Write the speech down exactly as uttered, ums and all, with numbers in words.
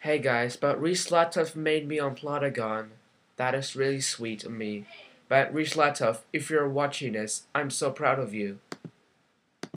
Hey guys, but Rislatov made me on Plotagon. That is really sweet of me. But Rislatov, if you're watching this, I'm so proud of you.